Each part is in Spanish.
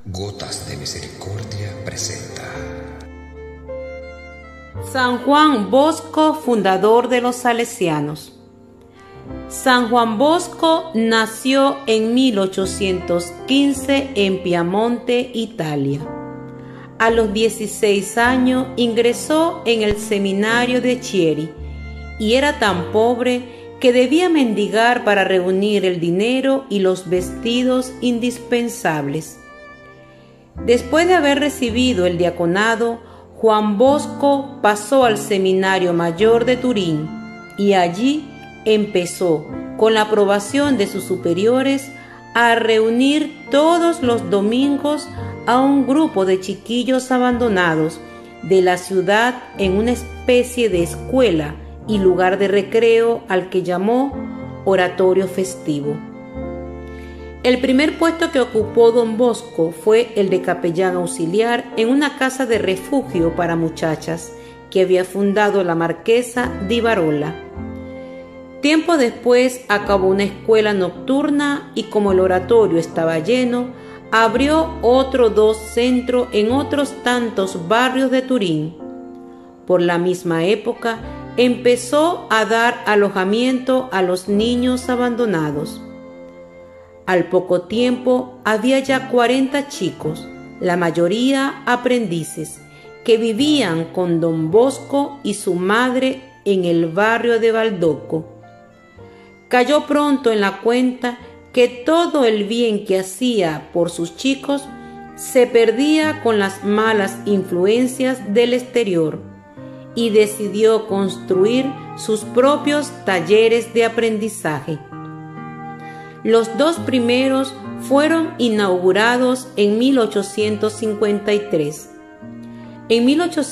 Gotas de Misericordia presenta San Juan Bosco, fundador de los Salesianos. San Juan Bosco nació en 1815 en Piamonte, Italia. A los 16 años ingresó en el seminario de Chieri y era tan pobre que debía mendigar para reunir el dinero y los vestidos indispensables. Después de haber recibido el diaconado, Juan Bosco pasó al Seminario Mayor de Turín y allí empezó, con la aprobación de sus superiores, a reunir todos los domingos a un grupo de chiquillos abandonados de la ciudad en una especie de escuela y lugar de recreo al que llamó oratorio festivo. El primer puesto que ocupó don Bosco fue el de capellán auxiliar en una casa de refugio para muchachas que había fundado la marquesa di Barola. Tiempo después acabó una escuela nocturna y, como el oratorio estaba lleno, abrió otros 2 centros en otros tantos barrios de Turín. Por la misma época empezó a dar alojamiento a los niños abandonados. Al poco tiempo había ya 40 chicos, la mayoría aprendices, que vivían con don Bosco y su madre en el barrio de Baldoco. Cayó pronto en la cuenta que todo el bien que hacía por sus chicos se perdía con las malas influencias del exterior y decidió construir sus propios talleres de aprendizaje. Los 2 primeros fueron inaugurados en 1853. En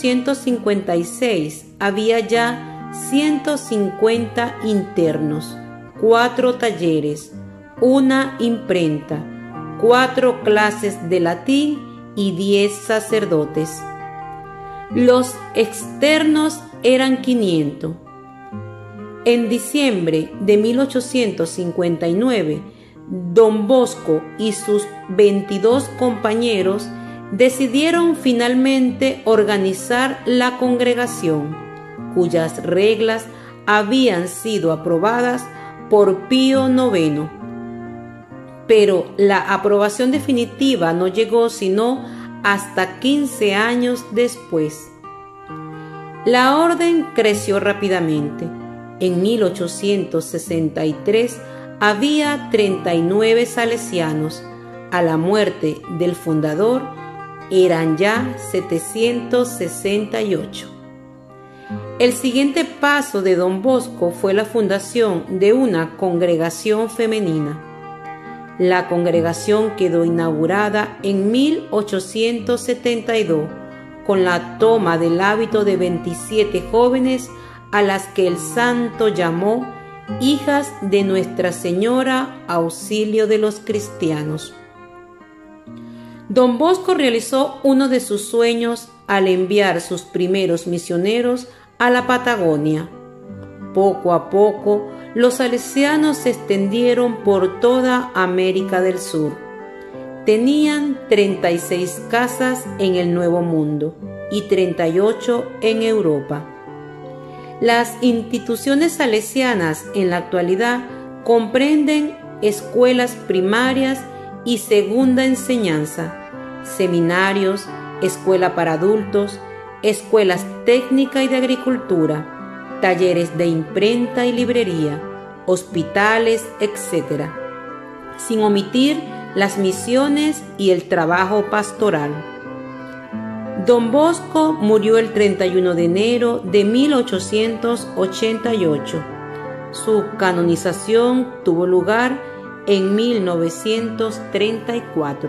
1856 había ya 150 internos, 4 talleres, 1 imprenta, 4 clases de latín y 10 sacerdotes. Los externos eran 500. En diciembre de 1859, don Bosco y sus 22 compañeros decidieron finalmente organizar la congregación, cuyas reglas habían sido aprobadas por Pío IX. Pero la aprobación definitiva no llegó sino hasta 15 años después. La orden creció rápidamente. En 1863 había 39 salesianos. A la muerte del fundador eran ya 768. El siguiente paso de don Bosco fue la fundación de una congregación femenina. La congregación quedó inaugurada en 1872 con la toma del hábito de 27 jóvenes a las que el santo llamó hijas de Nuestra Señora Auxilio de los Cristianos. Don Bosco realizó uno de sus sueños al enviar sus primeros misioneros a la Patagonia. Poco a poco, los salesianos se extendieron por toda América del Sur. Tenían 36 casas en el Nuevo Mundo y 38 en Europa. Las instituciones salesianas en la actualidad comprenden escuelas primarias y segunda enseñanza, seminarios, escuela para adultos, escuelas técnica y de agricultura, talleres de imprenta y librería, hospitales, etc., sin omitir las misiones y el trabajo pastoral. Don Bosco murió el 31 de enero de 1888. Su canonización tuvo lugar en 1934.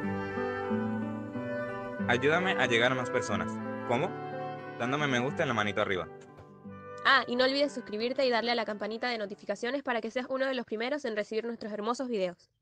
Ayúdame a llegar a más personas. ¿Cómo? Dándome me gusta en la manito arriba. Y no olvides suscribirte y darle a la campanita de notificaciones para que seas uno de los primeros en recibir nuestros hermosos videos.